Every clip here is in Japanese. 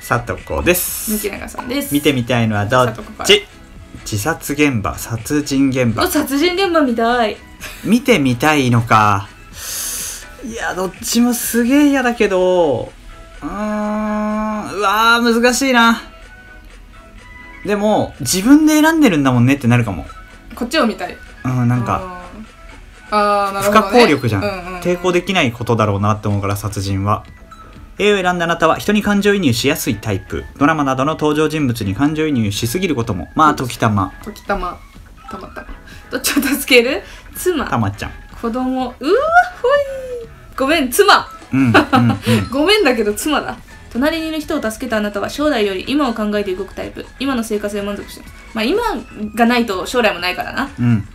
さとこです。 三木永さんです。 見てみたいのはどっち？自殺現場、殺人現場。 殺人現場見たい。 見てみたいのか。いや、どっちもすげえ嫌だけど、うわー難しいな。でも自分で選んでるんだもんねってなるかも。 こっちを見たい。 なんかなるほどね、 不可抗力じゃん、 うんうん、 抵抗できないことだろうなって思うから。殺人は A を選んだあなたは人に感情移入しやすいタイプ。ドラマなどの登場人物に感情移入しすぎることもまあ時たまたまどっちを助ける？妻、 たまちゃん、 子供、うわほい、ごめん妻、ごめんだけど妻だ。隣にいる人を助けたあなたは将来より今を考えて動くタイプ。今の生活で満足してます。まあ今がないと将来もないからな。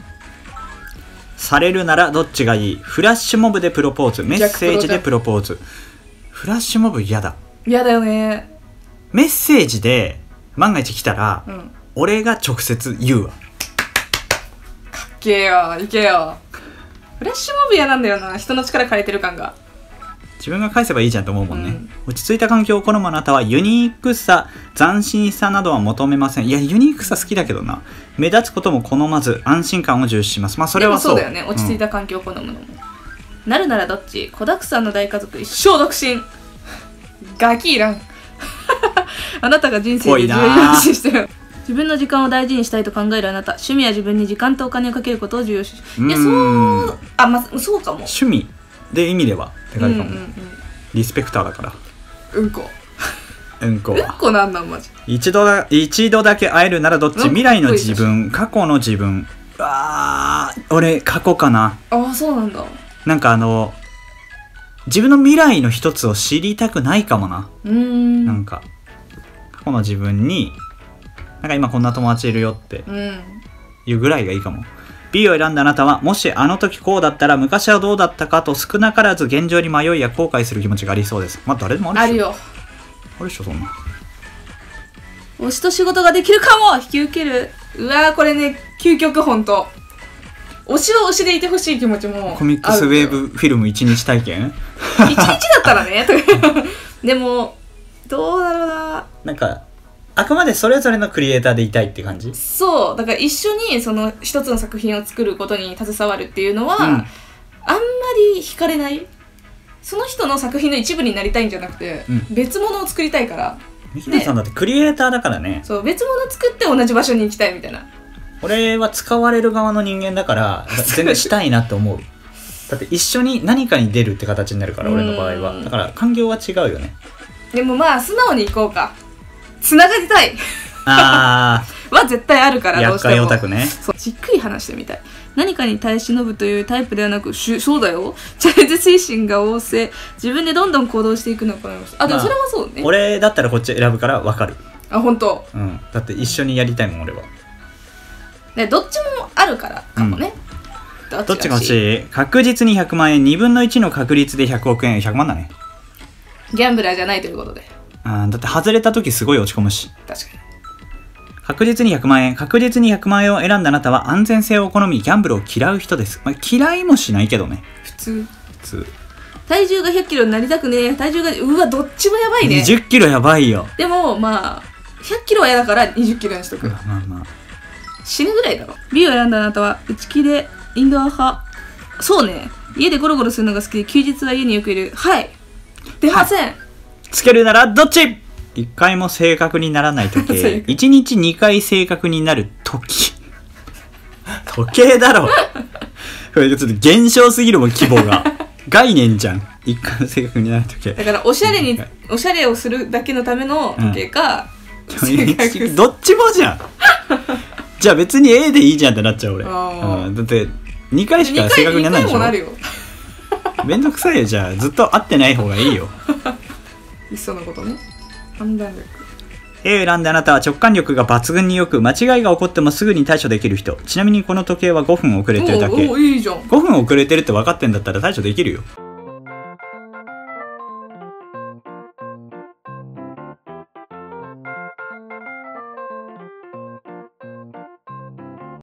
されるならどっちがいい？フラッシュモブでプロポーズ、メッセージでプロポーズ。フラッシュモブ嫌だ。 嫌だよね。 メッセージで万が一来たら、俺が直接言うわ。 かっけえよ、いけよ。フラッシュモブ嫌なんだよな、人の力借りてる感が。 自分が返せばいいじゃんと思うもんね。落ち着いた環境を好むあなたはユニークさ、斬新さなどは求めません。いや、ユニークさ好きだけどな。目立つことも好まず安心感を重視します。まあそれはそう。 でもそうだよね、落ち着いた環境を好むのも。なるならどっち？子だくさんの大家族一生独身。ガキいらん。あなたが人生で重要視してる。自分の時間を大事にしたいと考えるあなた。趣味は自分に時間とお金をかけることを重要視し、いやそうかも。 趣味で意味ではでかいかも。リスペクターだから。 うんこなんなんマジ。 一度だけ会えるならどっち？未来の自分、過去の自分。俺過去かな。 そうなんだ。 なんか自分の未来の一つを知りたくないかもな。なんか過去の自分になんか今こんな友達いるよっていうぐらいがいいかも。B を選んだあなたは、もしあの時こうだったら昔はどうだったかと少なからず現状に迷いや後悔する気持ちがありそうです。まあ誰でもあるでしょ。あるでしょそんな。 推しと仕事ができるかも。引き受ける。これね、究極ほんと。推しは推しでいてほしい気持ちも。 コミックスウェーブフィルム1日体験 1日だったらね。でもどうだろうな。なんかあくまでそれぞれのクリエイターでいたいって感じ。 そうだから一緒にその一つの作品を作ることに携わるっていうのは、あんまり惹かれない。その人の作品の一部になりたいんじゃなくて、別物を作りたいから。 ミキナさんだってクリエイターだからね。 そう、別物作って同じ場所に行きたいみたいな。 俺は使われる側の人間だから全然したいなって思う。だって一緒に何かに出るって形になるから、俺の場合は。だから環境は違うよね。 でもまあ素直に行こうか。つながりたいは絶対あるから。どうしても厄介オタクね。 そう、じっくり話してみたい。何かに耐え忍ぶというタイプではなく、そうだよ、チャレンジ精神が旺盛、自分でどんどん行動していくのかな。でもそれはそうね。 俺だったらこっち選ぶから分かる。 本当。 だって一緒にやりたいもん俺は。 どっちもあるからかもね。 どっちが欲しい？確実に100万円、2分の1の確率で100億円。100万だね。 ギャンブラーじゃないということで。 だって外れた時すごい落ち込むし。 確かに。 確実に100万円を選んだあなたは安全性を好み、ギャンブルを嫌う人です。嫌いもしないけどね。 普通。体重が100キロになりたくねえ。体重がどっちもやばいね。 20キロやばいよ。 でもまあ100キロは嫌だから20キロにしとく。死ぬぐらいだろ。 B を選んだあなたは内気でインドア派。そうね、家でゴロゴロするのが好きで休日は家によくいる。出ません。 つけるならどっち？1回も正確にならない時計。1日2回正確になる時計だろ。これちょっと減少すぎるもん、規模が。概念じゃん。1回も正確になる時計だから、おしゃれをするだけのための時計か、 どっちもじゃん。じゃあ別に A でいいじゃんってなっちゃう俺。だって2回しか正確にならないでしょ。2回もなるよ。めんどくさいよ。じゃあずっと会ってない方がいいよ。 いっそのことね。判断力。 A を選んであなたは直感力が抜群によく、間違いが起こってもすぐに対処できる人。ちなみにこの時計は5分遅れてるだけ。 いいじゃん。 5分遅れてるって分かってんだったら対処できるよ。